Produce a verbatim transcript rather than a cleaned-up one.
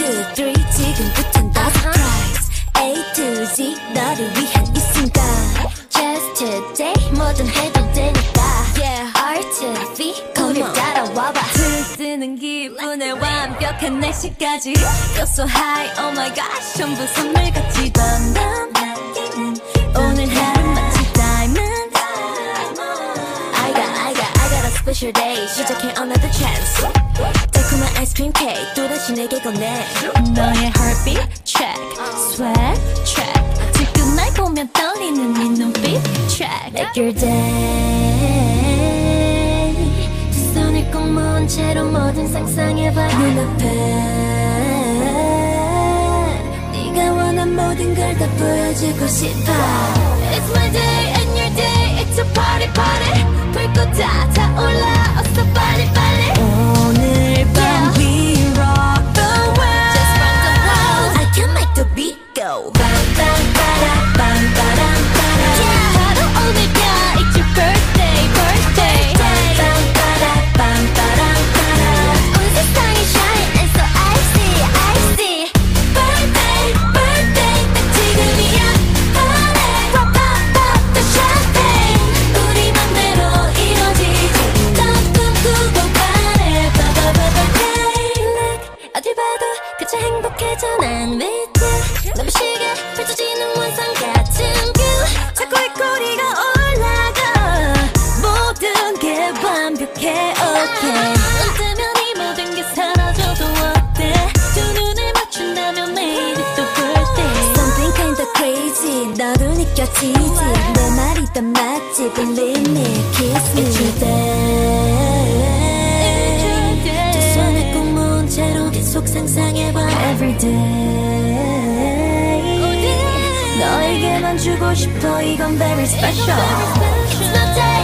two, three 지금부턴 다 surprise A to Z 너를 위한 이 순간 Just today 뭐든 해도 되니까 yeah. R to V 거길 따라와봐 들뜨는 기분에 완벽한 날씨까지 Feel so high oh my gosh 전부 선물같이 밤밤 오늘 하루 마치 diamond I got I got I got a special day 시작해 another chance 달콤한 아이스크림 케이크 또다시 내게 건네 너의 heartbeat check sweat check 지금 날 보면 떨리는 네 눈빛 check Make your day 두 손을 꼭 모은 채로 뭐든 상상해봐 눈앞에 네가 원한 모든 걸 다 보여주고 싶어 It's my day and your day It's a party party 불꽃 다 타올라 어서 빨리 빨리 오늘 밤 yeah. We rock the world Just rock the world I can make the beat go 빰빰빠라빰빠람빠라 yeah. 바로 오늘야 It's your birthday birthday 빰빰빠라빰빠람빠라 온 세상이 shine and so icy icy Birthday birthday 딱 지금이야 Party pop pop pop the champagne 우리 맘대로 이뤄지지 더 꿈꾸고 party pop pop pop birthday Look 어딜 봐도 그저 행복해져 난 with you 넘치게 펼쳐지는 원상 같은 view 자꾸 이 꼬리가 올라가 모든 게 완벽해 okay 눈 뜨면 이 모든 게 사라져도 어때 두 눈을 맞춘다면 매일 또 birthday Something kinda crazy 너도 느껴지지 내 말이 다 맞지 Believe me kiss me It's your day 두 손을 꼭 모은 채로 계속 상상해봐 Everyday 너에게만 주고 싶어 이건 very special It's the day